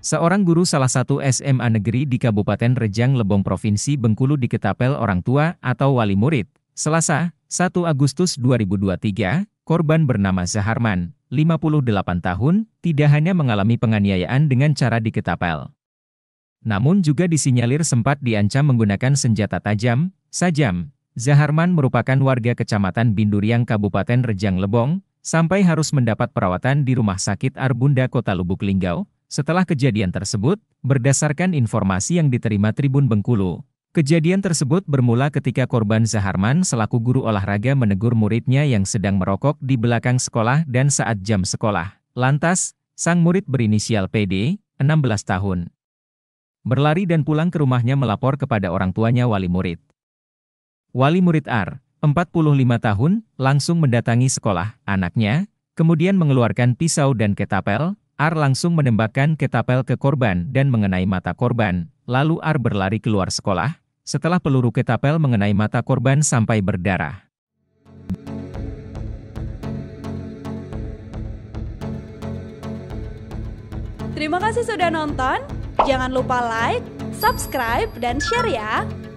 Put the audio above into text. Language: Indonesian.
Seorang guru salah satu SMA negeri di Kabupaten Rejang Lebong Provinsi Bengkulu diketapel orang tua atau wali murid. Selasa, 1 Agustus 2023, korban bernama Zaharman, 58 tahun, tidak hanya mengalami penganiayaan dengan cara diketapel, namun juga disinyalir sempat diancam menggunakan senjata tajam, sajam. Zaharman merupakan warga Kecamatan Binduriang Kabupaten Rejang Lebong, sampai harus mendapat perawatan di Rumah Sakit Arbunda Kota Lubuk Linggau. Setelah kejadian tersebut, berdasarkan informasi yang diterima Tribun Bengkulu, kejadian tersebut bermula ketika korban Zaharman selaku guru olahraga menegur muridnya yang sedang merokok di belakang sekolah dan saat jam sekolah. Lantas, sang murid berinisial PD, 16 tahun, berlari dan pulang ke rumahnya melapor kepada orang tuanya wali murid. Wali murid R, 45 tahun, langsung mendatangi sekolah anaknya, kemudian mengeluarkan pisau dan ketapel. R langsung menembakkan ketapel ke korban dan mengenai mata korban, lalu R berlari keluar sekolah, setelah peluru ketapel mengenai mata korban sampai berdarah. Terima kasih sudah nonton, jangan lupa like, subscribe, dan share ya!